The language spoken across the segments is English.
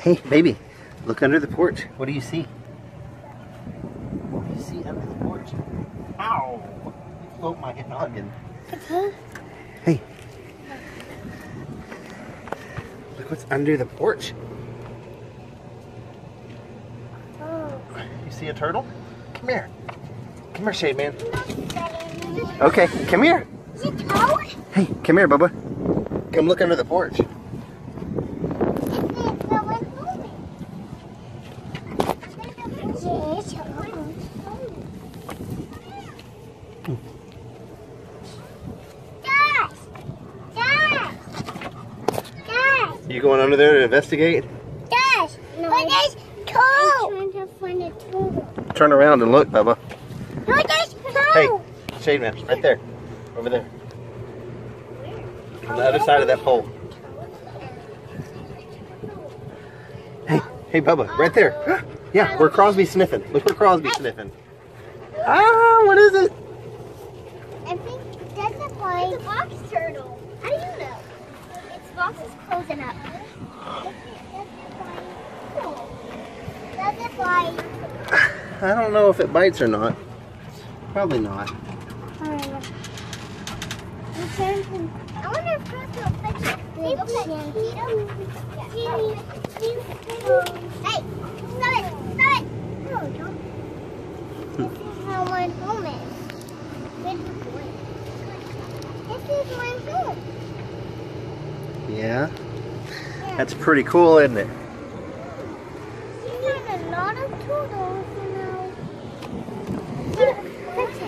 Hey, baby, look under the porch. What do you see? What do you see under the porch? Ow! You broke my noggin. Hey. Look what's under the porch. Oh. You see a turtle? Come here. Come here, Shade Man. Okay, come here. Is it toad? Hey, come here, Bubba. Come look under the porch. You going under there to investigate? Yes. No, but there's toad. I'm trying to find a turtle. Turn around and look, Bubba. No, there's toad. Hey, Shade Man, right there. Over there. On the other side of that pole. Hey, Bubba, right there. Yeah, where Crosby's sniffing. Look where Crosby's sniffing. Ah, what is it? I think that's a box. It's a box turtle. How do you know? Its box is closing up. Does it bite? I don't know if it bites or not. Probably not. I wonder if Chris will fetch it. Hey, stop it! Stop it! No, don't. This is how my home is. Good boy. This is my home. Yeah? That's pretty cool, isn't it? You got a lot of turtles, you know. Fetch it.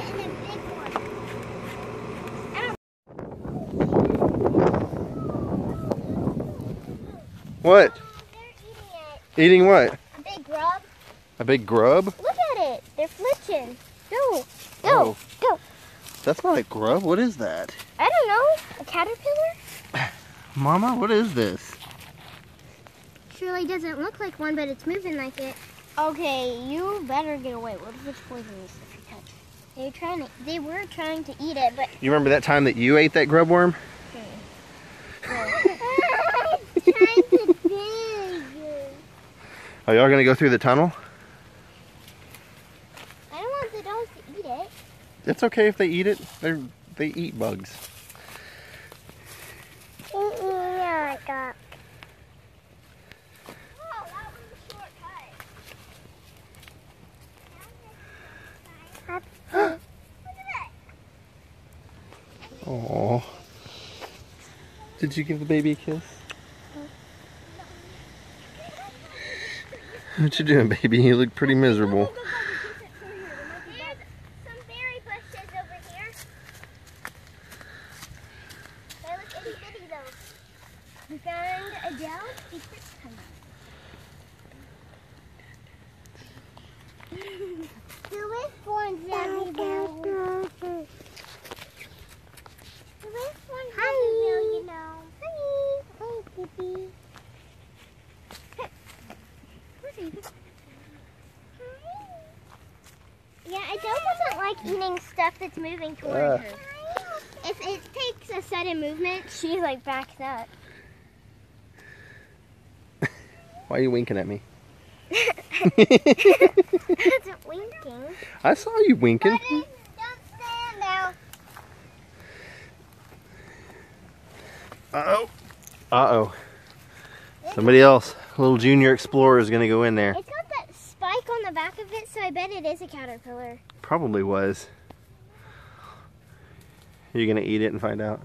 What? They're eating it. Eating what? A big grub. A big grub? Look at it. They're flinching. Go. Go. Oh. Go. That's not a grub. What is that? I don't know. A caterpillar? Mama, what is this? Surely doesn't look like one, but it's moving like it. Okay, you better get away. What if it's poisonous if you touch it? They were trying to eat it, but You remember that time that you ate that grub worm? Are y'all gonna go through the tunnel? I don't want the dogs to eat it. It's okay if they eat it. They eat bugs. Yeah, I got. Oh, that was a shortcut. Look at that. Aww. Did you give the baby a kiss? What you doing, baby? You look pretty miserable. There's some berry bushes over here. They look itty bitty though. We found a down secret tunnel. There is ones everywhere. There is ones everywhere, you know. Hi. Hi, baby. Yeah, Adele doesn't like eating stuff that's moving toward her. If it takes a sudden movement, she like backs up. Why are you winking at me? I wasn't winking. I saw you winking. Buddy, don't stand now. Uh-oh. Uh-oh. Somebody else, a little junior explorer, is going to go in there. It's got that spike on the back of it, so I bet it is a caterpillar. Probably was. Are you going to eat it and find out?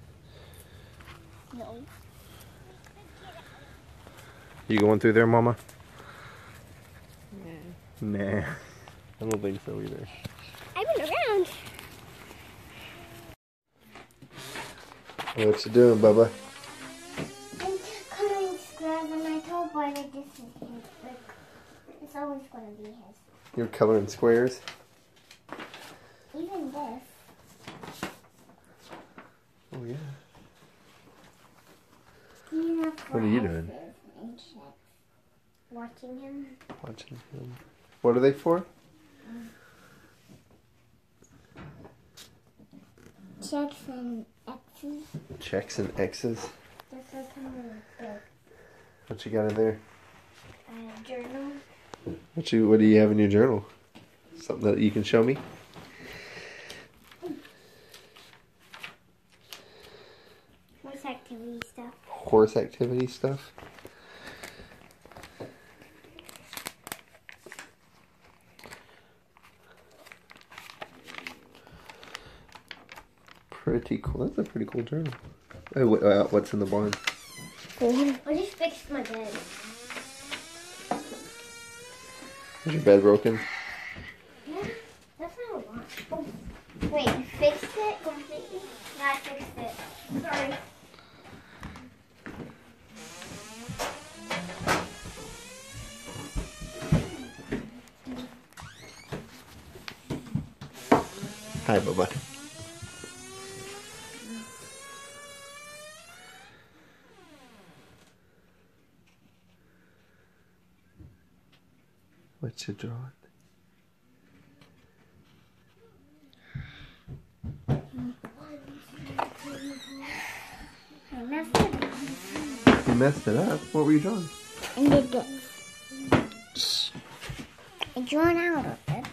No. You going through there, Mama? Nah. I don't think so either. I've been around. What you doing, Bubba? I'm coloring squares, and I told Boy that this is his. Like, it's always going to be his. You're coloring squares? Even this. Oh, yeah. What are you doing? Watching him. Watching him. What are they for? Checks and X's. Checks and X's. Just like him. What you got in there? Journal. What do you have in your journal? Something that you can show me? Horse activity stuff. Horse activity stuff? Pretty cool. That's a pretty cool journal. Oh, what's in the barn? I just fixed my bed. Is your bed broken? Yeah, that's not a lot. Oh, wait, you fixed it completely? Yeah, I fixed it. Sorry. Hi, Bubba. What you drawing? I messed it up. You messed it up? What were you drawing? I did this. I drawn out of it.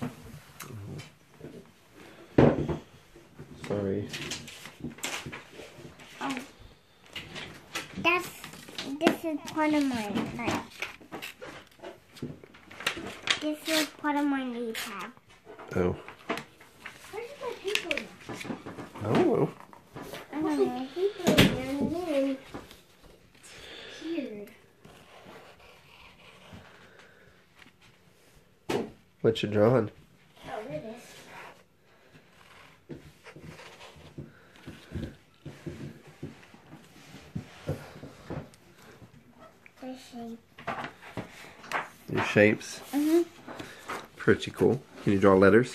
Sorry. Oh. This is part of mine. Like, this is part of my knee pad. Oh. Where's my paper? Oh. I don't know. My paper is down here. What you drawing? Oh, there it is. The shape. Your shapes? Mm-hmm. Pretty cool. Can you draw letters?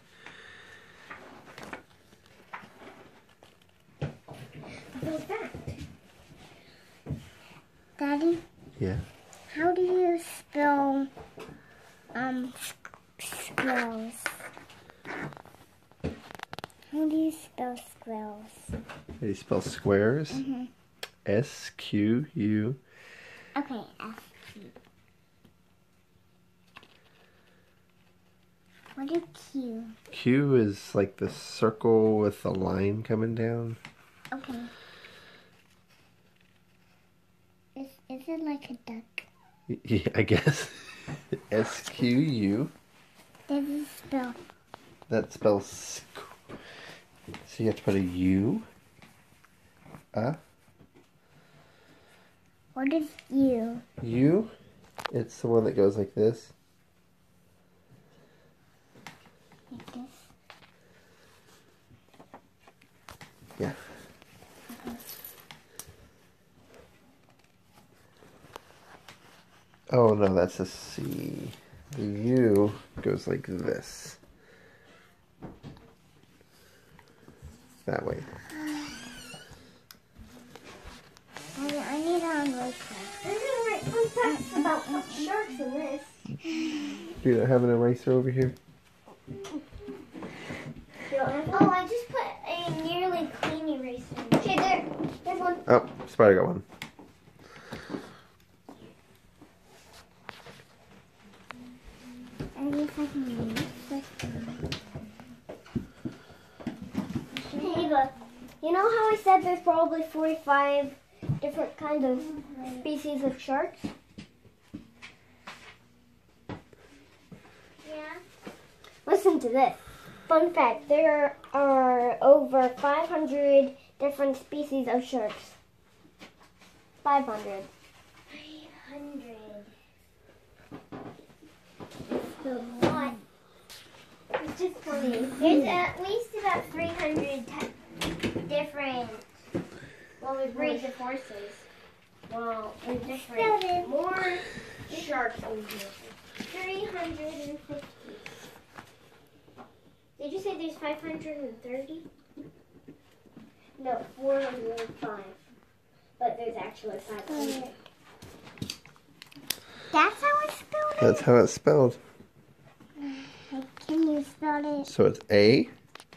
What's that? Daddy, Yeah. how do you spell squirrels? How do you spell squirrels? How do you spell squares? Mm-hmm. S-Q-U. Okay, F-Q. What is Q? Q is like the circle with the line coming down. Okay. Is it like a duck? Yeah, I guess. S-Q-U. Does it spell? That spells so you have to put a U. What is U? U? It's the one that goes like this. Like this? Yeah. Oh no, that's a C. The U goes like this. That way. I need an eraser. There's no fun facts about sharks in this. Do you not have an eraser over here? Oh, I just put a nearly clean eraser. Okay, there's one. Oh, Spider got one. Hey, Ava, you know how I said there's probably 45 different kinds of species of sharks? Yeah. Listen to this. Fun fact, there are over 500 different species of sharks. 500. 500. That's a lot. It's just funny. There's at least about 300 different, breeds of horses. Well, there's different, more sharks than horses. 350. Did you say there's 530? No, 405. But there's actually 500. That's how it's spelled? That's how it's spelled. Can you spell it? So it's A.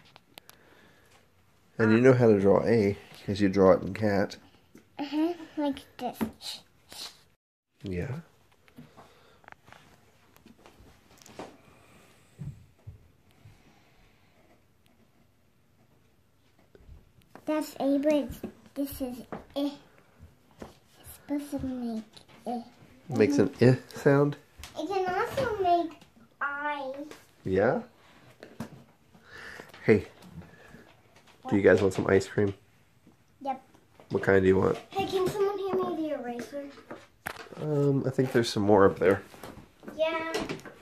And you know how to draw A, because you draw it in cat. Like this. Yeah. That's A, but this is eh. It's supposed to make eh. Makes an eh sound? It can also make I. Yeah? Hey, do you guys want some ice cream? Yep. What kind do you want? Hey, can someone hand me the eraser? I think there's some more up there. Yeah.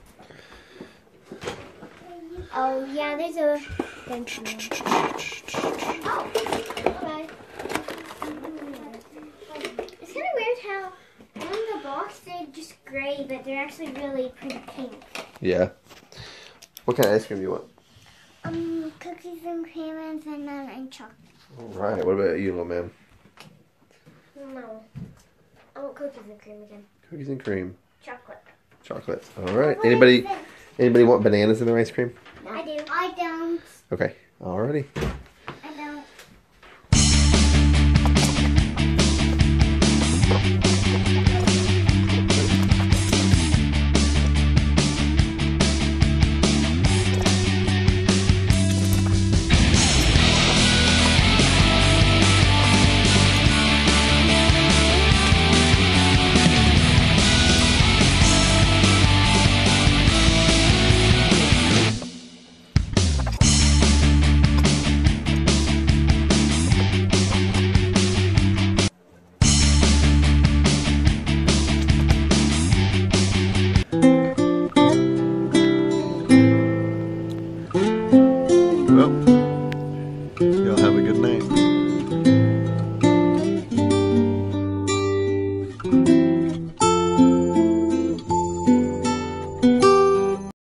Oh, yeah, there's a bench. Oh, okay. It's kind of weird how on the box they're just gray, but they're actually really pretty pink. Yeah. What kind of ice cream do you want? Cookies and cream and vanilla and chocolate. Alright, what about you, little man? No. I want cookies and cream again. Cookies and cream. Chocolate. Chocolate. Alright. Anybody want bananas in their ice cream? No. I do. I don't. Okay. Alrighty. I don't. Well, y'all have a good night.